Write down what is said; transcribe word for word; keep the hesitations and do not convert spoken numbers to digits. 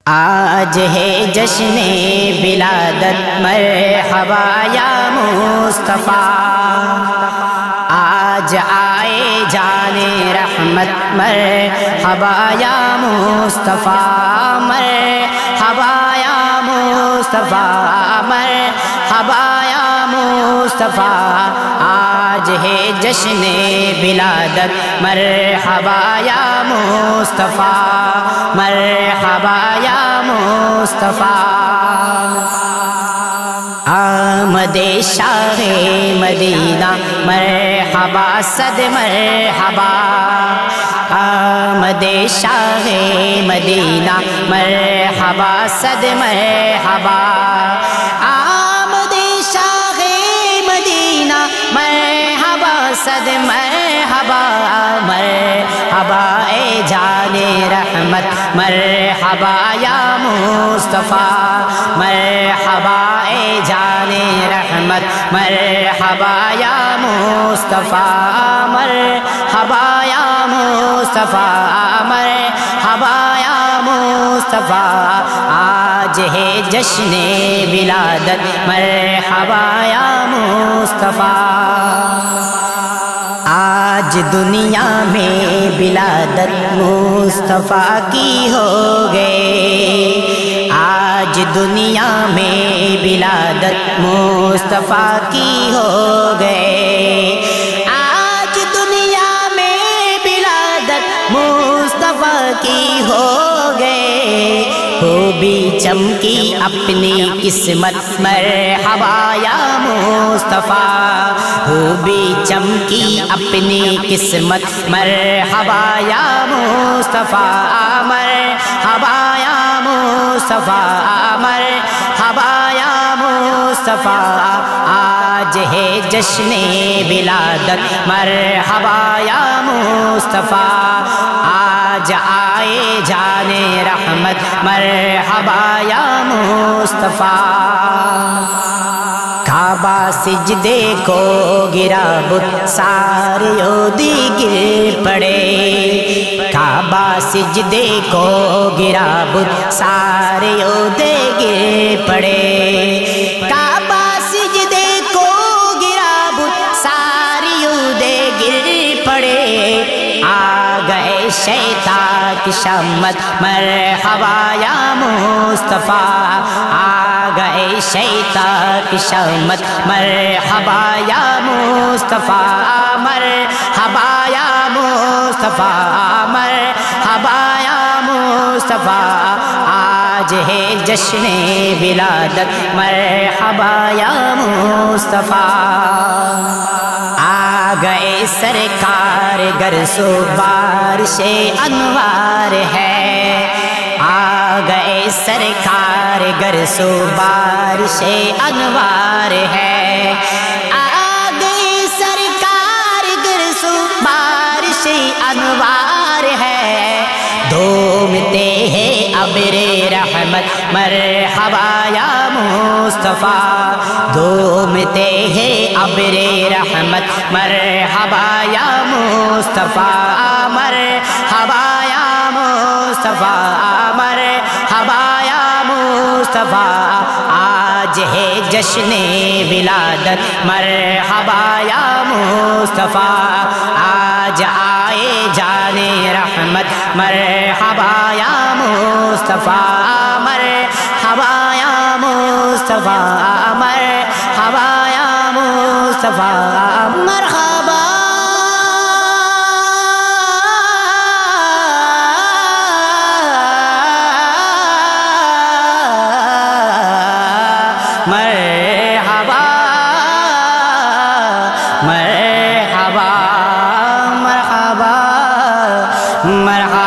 آج ہے جشن ولادت مرحبا یا مصطفیٰ، آج آئے جان رحمت مرحبا یا مصطفیٰ، مرحبا یا مصطفیٰ، مرحبا یا مصطفیٰ، آج ہے جشن ولادت مرحبا یا مصطفیٰ، مرحبا یا مصطفیٰ۔ آمد شاہ مدینہ مرحبا صد مرحبا، آمد شاہ مدینہ مرحبا صد مرحبا، آمد شاہ مدینہ مرحبا صد مرحبا، مرحبا اے جان رحمت مرحبا یا مصطفیٰ، مرحبا اے جان رحمت مرحبا یا مصطفیٰ، مرحبا یا مصطفیٰ، مرحبا یا مصطفیٰ، آج ہے جشن ولادت مرحبا یا مصطفیٰ۔ آج دنیا میں ولادت مصطفیٰ کی ہو گئے، آج دنیا میں ولادت مصطفیٰ کی ہو گئے، آج دنیا میں ولادت مصطفیٰ کی ہو گئے، وہ بھی چمکی اپنی قسمت مرحبا یا مصطفیٰ، وہ بھی چمکی اپنی قسمت مرحبا یا مصطفیٰ، مرحبا یا مصطفیٰ، مرحبا یا مصطفیٰ، آج ہے جشن ولادت مرحبا یا مصطفیٰ، آج آئے جان رحمت مرحبا یا مصطفیٰ۔ کعبہ سجدے کو گرا بت سارے یہودی گر پڑے، کعبہ سجدے کو گرا بت سارے یہودی گر پڑے، کعبہ سجدے کو گرا بت سارے یہودی گر پڑے، آ گئے شیطان کی شامت مرحبا یا مصطفیٰ، آ گئے شیطان کی شامت مرحبا یا مصطفیٰ، مرحبا یا مصطفیٰ، مرحبا یا مصطفیٰ، آج ہے جشن ولادت مرحبا یا مصطفیٰ۔ آ گئے سرکار گر سو بارش انوار ہے، آ گئے سرکار گر سو بارش انوار ہے، آ گئے سرکار گر سو بارش انوار ہے، دومتے ہیں ابر رحمت مرحبا یا مصطفیٰ، دومتے ہیں ابر رحمت مرحبا یا مصطفیٰ، مرحبا یا مصطفیٰ، مرحبا یا مصطفیٰ، آج ہے جشن ولادت مرحبا یا مصطفیٰ، آج آئے جان رحمت مرحبا یا مصطفیٰ، مرحبا یا مصطفیٰ، مرحبا یا مصطفیٰ، مرحبا مرحبا مرحبا مرحبا مرحبا